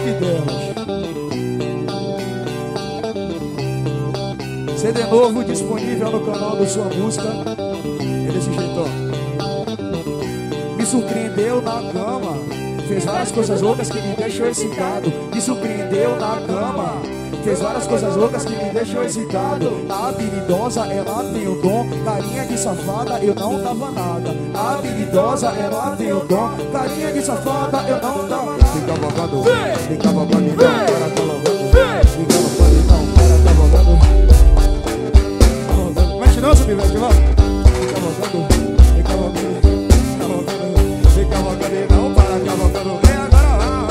delas. CD novo disponível no canal do Sua Música. É desse jeito, ó. Me surpreendeu na cama, fez várias coisas loucas que me deixou excitado. Me surpreendeu na cama, fez várias coisas loucas que me deixou excitado. A habilidosa, ela tem o dom, carinha de safada, eu não dava nada. A habilidosa, ela tem o dom, carinha de safada, eu não dava nada. Fica vagando, fica vagando, para colocando, fica vagando, para vagando. Mexe não, seu pivete, vai. Fica vagando, fica vagando, fica vagando, não para, cavalgando. É agora,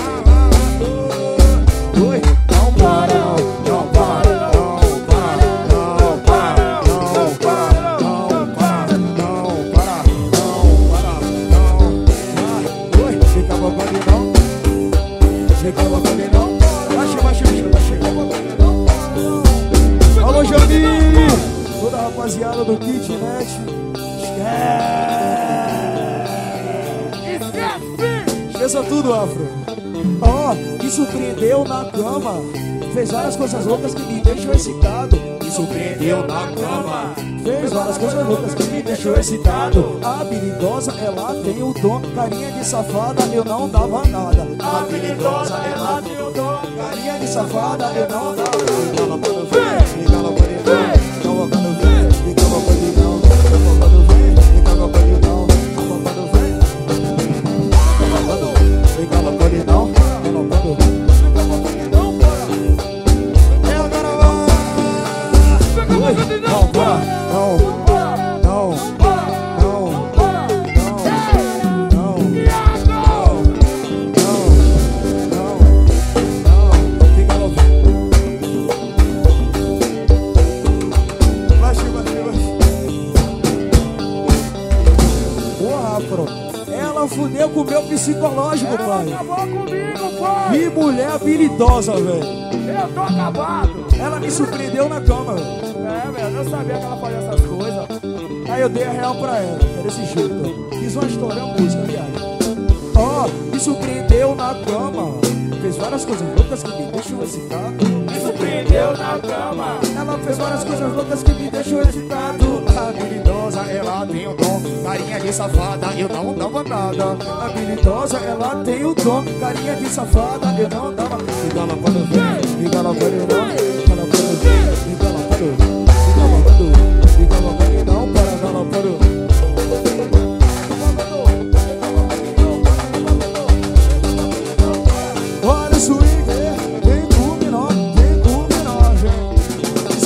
oi, não para, não para, não para, não para, não para, não para, não para, não para, não para. Oi, fica vagando, não. Fica vagando, não. Baixa, baixa, baixa, baixa. Alô, Jamil! Toda a rapaziada do Kitnet. Esqueça tudo, Afro. Ó, me surpreendeu na cama, fez várias coisas loucas que me deixou excitado. Me surpreendeu na cama, fez várias coisas loucas que me deixou excitado. A habilidosa, ela tem o dom, carinha de safada, eu não dava nada. A habilidosa, ela tem o dom, carinha de safada, eu não dava nada. Ela fudeu com o meu psicológico, pai. Acabou comigo, pai. Que mulher habilidosa, velho. Eu tô acabado. Ela me surpreendeu na cama, velho. É, velho, eu sabia que ela fazia essas coisas. Aí eu dei a real pra ela, é desse jeito. Fiz uma história, uma música, viagem. Ó, me surpreendeu na cama, fez várias coisas loucas que me deixou excitado. Me surpreendeu na cama. Ela fez várias coisas loucas que me deixou excitado. Habilidosa, ela tem o dom, carinha de safada, eu não dava nada. Habilidosa, ela tem o dom, carinha de safada, eu não dava. Liga lá para o ver, liga lá para o não, liga lá para o ver, liga lá para o, liga lá para o não, para lá para o. Olha o swing, vem combinar, vem. Me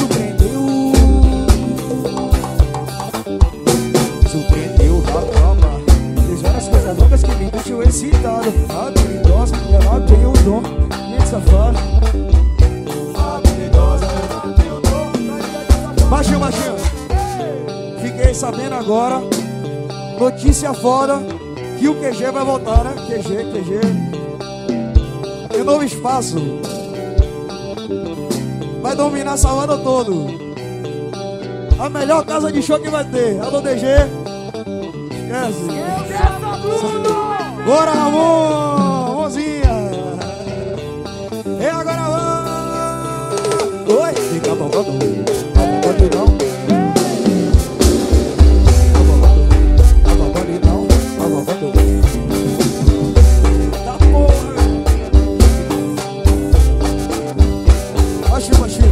surpreendeu na cama, fez várias coisas loucas que me deixou excitado. Habilidosa, ela tem o dom, nem safada. Habilidosa, ela tem o dom. Baixinho, baixinho. Fiquei sabendo agora, notícia foda, que o QG vai voltar, né? QG. Tem novo espaço. Vai dominar Salvador todo. A melhor casa de show que vai ter. Alô, DG. Esquece. Bora, Ramon. Mãozinha. E agora vamos. Oi. Fica bom, não. Tá porra. Baixinho.